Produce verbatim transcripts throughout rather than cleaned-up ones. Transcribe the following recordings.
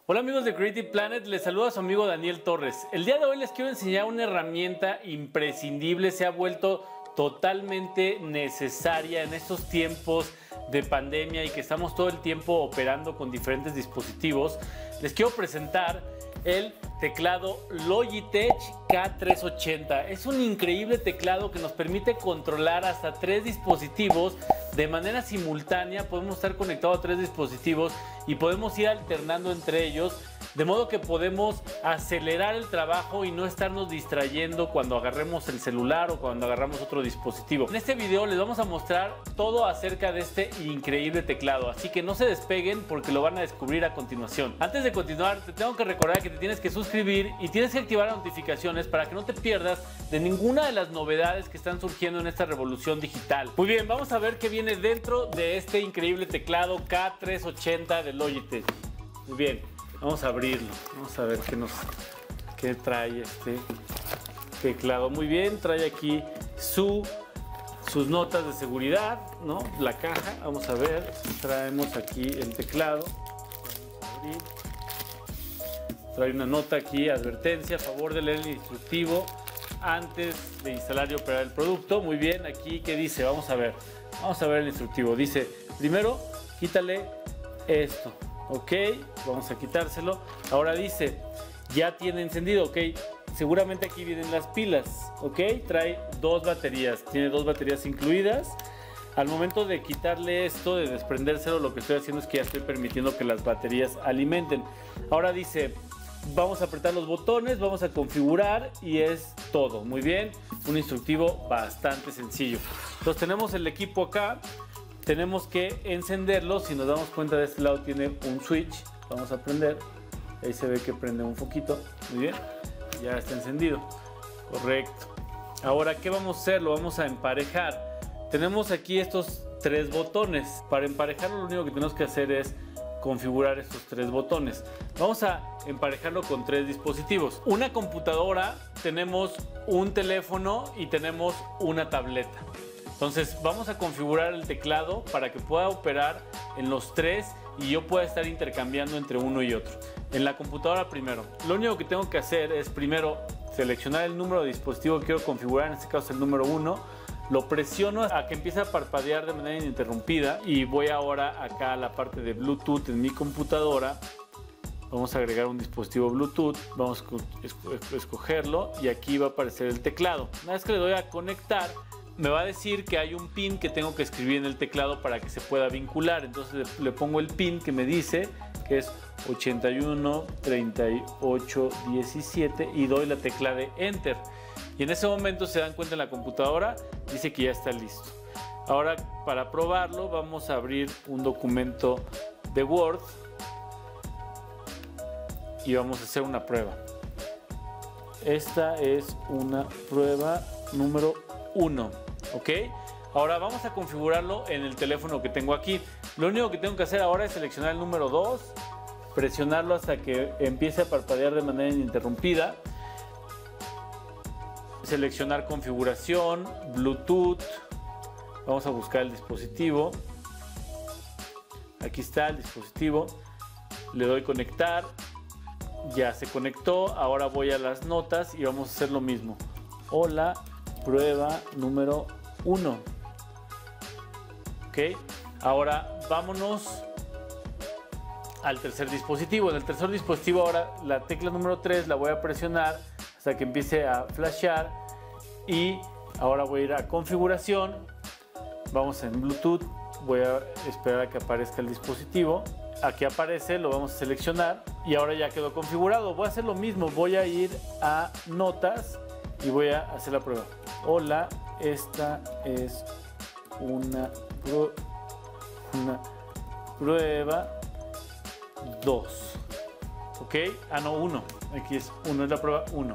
Hola amigos de Creative Planet, les saluda su amigo Daniel Torres. El día de hoy les quiero enseñar una herramienta imprescindible, se ha vuelto totalmente necesaria en estos tiempos de pandemia y que estamos todo el tiempo operando con diferentes dispositivos. Les quiero presentar el teclado Logitech K trescientos ochenta. Es un increíble teclado que nos permite controlar hasta tres dispositivos de manera simultánea. Podemos estar conectados a tres dispositivos y podemos ir alternando entre ellos, de modo que podemos acelerar el trabajo y no estarnos distrayendo cuando agarremos el celular o cuando agarramos otro dispositivo. En este video les vamos a mostrar todo acerca de este increíble teclado, así que no se despeguen porque lo van a descubrir a continuación. Antes de continuar, te tengo que recordar que te tienes que suscribir y tienes que activar las notificaciones para que no te pierdas de ninguna de las novedades que están surgiendo en esta revolución digital. Muy bien, vamos a ver qué viene dentro de este increíble teclado K trescientos ochenta de Logitech. Muy bien. Vamos a abrirlo, vamos a ver qué nos qué trae este teclado. Muy bien, trae aquí su, sus notas de seguridad, ¿no? La caja, vamos a ver, traemos aquí el teclado. Vamos a abrir. Trae una nota aquí, advertencia, a favor de leer el instructivo antes de instalar y operar el producto. Muy bien, aquí ¿qué dice? Vamos a ver, vamos a ver el instructivo. Dice, primero, quítale esto. Ok, vamos a quitárselo. Ahora dice, ya tiene encendido, ok. Seguramente aquí vienen las pilas, ok. Trae dos baterías, tiene dos baterías incluidas. Al momento de quitarle esto, de desprendérselo, lo que estoy haciendo es que ya estoy permitiendo que las baterías alimenten. Ahora dice, vamos a apretar los botones, vamos a configurar y es todo. Muy bien, un instructivo bastante sencillo. Entonces tenemos el equipo acá. Tenemos que encenderlo. Si nos damos cuenta, de este lado tiene un switch. Vamos a prender. Ahí se ve que prende un foquito. Muy bien. Ya está encendido. Correcto. Ahora, ¿qué vamos a hacer? Lo vamos a emparejar. Tenemos aquí estos tres botones. Para emparejarlo, lo único que tenemos que hacer es configurar estos tres botones. Vamos a emparejarlo con tres dispositivos. Una computadora, tenemos un teléfono y tenemos una tableta. Entonces vamos a configurar el teclado para que pueda operar en los tres y yo pueda estar intercambiando entre uno y otro. En la computadora primero, lo único que tengo que hacer es primero seleccionar el número de dispositivo que quiero configurar, en este caso el número uno. Lo presiono a que empiece a parpadear de manera ininterrumpida y voy ahora acá a la parte de Bluetooth en mi computadora. Vamos a agregar un dispositivo Bluetooth, vamos a escogerlo y aquí va a aparecer el teclado. Una vez que le doy a conectar, me va a decir que hay un pin que tengo que escribir en el teclado para que se pueda vincular. Entonces le pongo el pin que me dice que es ochenta y uno, treinta y ocho, diecisiete y doy la tecla de Enter. Y en ese momento se dan cuenta en la computadora, dice que ya está listo. Ahora, para probarlo, vamos a abrir un documento de Word y vamos a hacer una prueba. Esta es una prueba número uno. Ok, ahora vamos a configurarlo en el teléfono que tengo aquí. Lo único que tengo que hacer ahora es seleccionar el número dos, presionarlo hasta que empiece a parpadear de manera ininterrumpida, seleccionar configuración, Bluetooth, vamos a buscar el dispositivo, aquí está el dispositivo, le doy conectar, ya se conectó. Ahora voy a las notas y vamos a hacer lo mismo. Hola, prueba número uno. Ok, ahora vámonos al tercer dispositivo. En el tercer dispositivo ahora la tecla número tres la voy a presionar hasta que empiece a flashear y ahora voy a ir a configuración. Vamos en Bluetooth, voy a esperar a que aparezca el dispositivo. Aquí aparece, lo vamos a seleccionar y ahora ya quedó configurado. Voy a hacer lo mismo, voy a ir a notas y voy a hacer la prueba. Hola, esta es una, pro, una prueba dos. Ok, ah no, uno. Aquí es uno, es la prueba uno.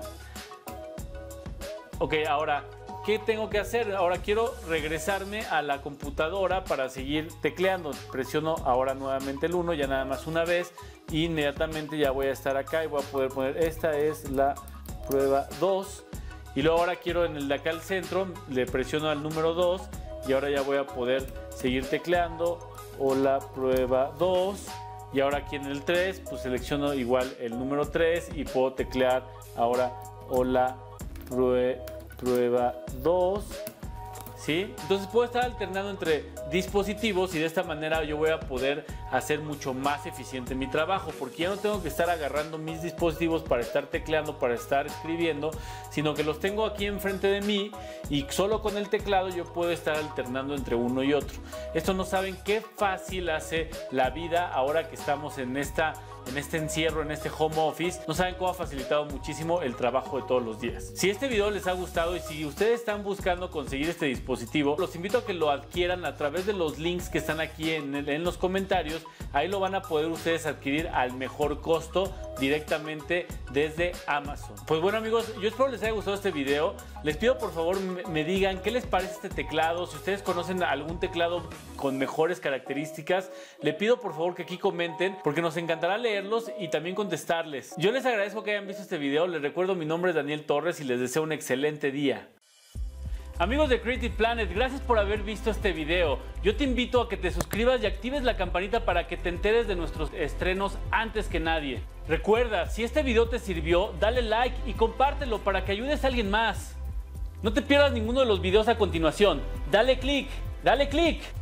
Ok, ahora, ¿qué tengo que hacer? Ahora quiero regresarme a la computadora para seguir tecleando. Presiono ahora nuevamente el uno, ya nada más una vez. Y inmediatamente ya voy a estar acá y voy a poder poner, esta es la prueba dos. Y luego ahora quiero en el de acá al centro, le presiono al número dos y ahora ya voy a poder seguir tecleando. Hola, prueba dos. y ahora aquí en el tres pues selecciono igual el número tres y puedo teclear ahora hola prueba dos. ¿Sí? Entonces puedo estar alternando entre dispositivos y de esta manera yo voy a poder hacer mucho más eficiente mi trabajo, porque ya no tengo que estar agarrando mis dispositivos para estar tecleando, para estar escribiendo, sino que los tengo aquí enfrente de mí y solo con el teclado yo puedo estar alternando entre uno y otro. Esto no saben qué fácil hace la vida ahora que estamos en esta en este encierro, en este home office. No saben cómo ha facilitado muchísimo el trabajo de todos los días. Si este video les ha gustado y si ustedes están buscando conseguir este dispositivo, los invito a que lo adquieran a través de los links que están aquí en, en los comentarios. Ahí lo van a poder ustedes adquirir al mejor costo directamente desde Amazon. Pues bueno amigos, yo espero les haya gustado este video. Les pido por favor me, me digan qué les parece este teclado. Si ustedes conocen algún teclado con mejores características, le pido por favor que aquí comenten, porque nos encantará leerlos y también contestarles. Yo les agradezco que hayan visto este video. Les recuerdo, mi nombre es Daniel Torres y les deseo un excelente día. Amigos de Creative Planet, gracias por haber visto este video. Yo te invito a que te suscribas y actives la campanita para que te enteres de nuestros estrenos antes que nadie. Recuerda, si este video te sirvió, dale like y compártelo para que ayudes a alguien más. No te pierdas ninguno de los videos a continuación. Dale click, dale click.